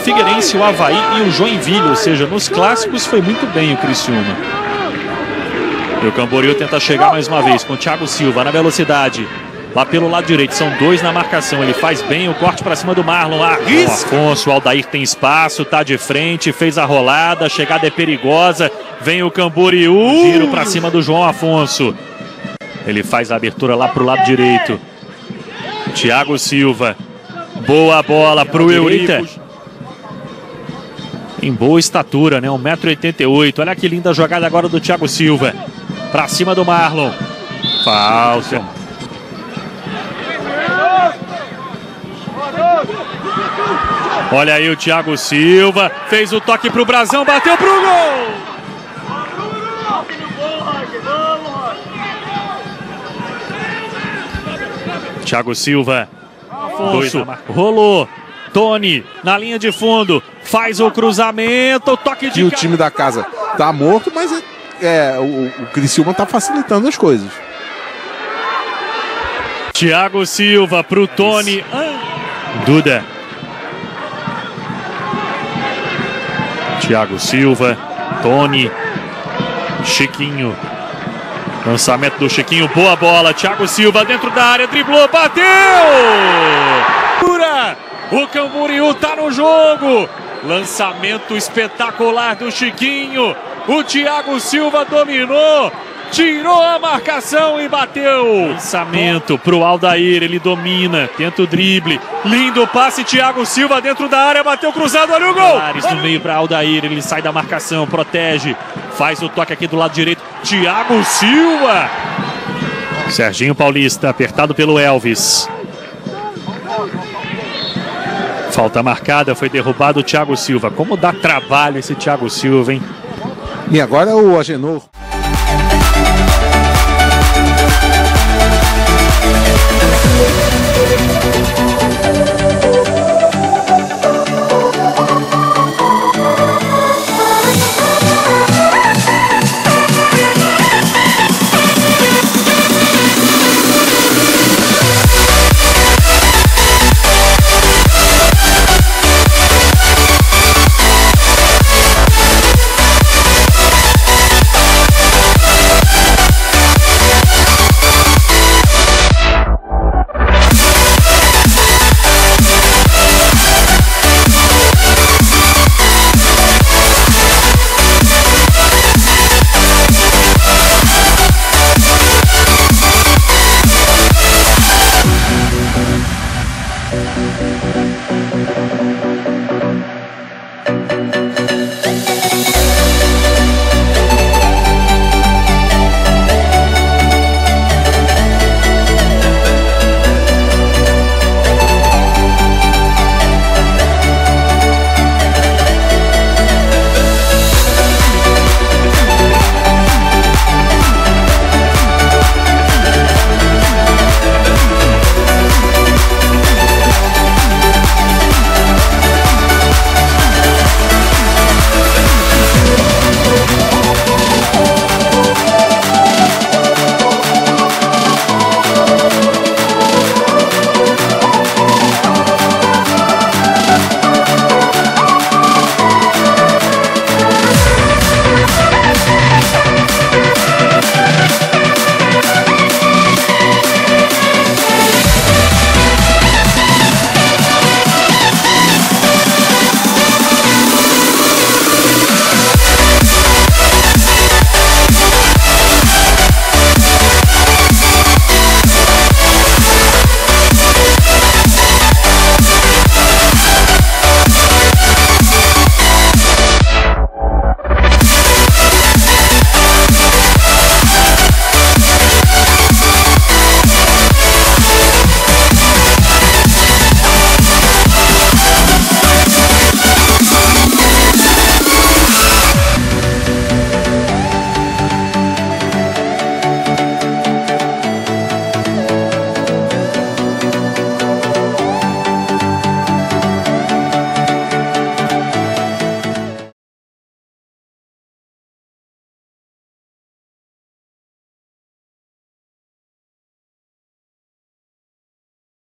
Figueirense, o Avaí e o Joinville, ou seja, nos clássicos foi muito bem o Criciúma. E o Camboriú tenta chegar mais uma vez com o Thiago Silva na velocidade. Lá pelo lado direito, são dois na marcação. Ele faz bem o corte para cima do Marlon. O Afonso, o Aldair tem espaço, tá de frente, fez a rolada. A chegada é perigosa. Vem o Camboriú. Giro para cima do João Afonso. Ele faz a abertura lá pro lado direito. Thiago Silva. Boa bola pro Eurico. Em boa estatura, né? 1,88 m. Olha que linda jogada agora do Thiago Silva. Para cima do Marlon. Falta. Olha aí o Thiago Silva, fez o toque pro Brazão, bateu pro gol! Thiago Silva, Afonso, rolou, Tony na linha de fundo, faz o cruzamento, o toque de... E o time da casa tá morto, mas o Criciúma tá facilitando as coisas. Thiago Silva pro Tony, Duda. Thiago Silva, Tony, Chiquinho. Lançamento do Chiquinho, boa bola. Thiago Silva dentro da área, driblou, bateu! O Camboriú tá no jogo. Lançamento espetacular do Chiquinho. O Thiago Silva dominou. Tirou a marcação e bateu. Lançamento pro Aldair, ele domina, tenta o drible. Lindo passe, Thiago Silva dentro da área, bateu cruzado, olha o gol. Ares no meio para Aldair, ele sai da marcação, protege. Faz o toque aqui do lado direito, Thiago Silva. Serginho Paulista, apertado pelo Elvis. Falta marcada, foi derrubado o Thiago Silva. Como dá trabalho esse Thiago Silva, hein? E agora o Agenor.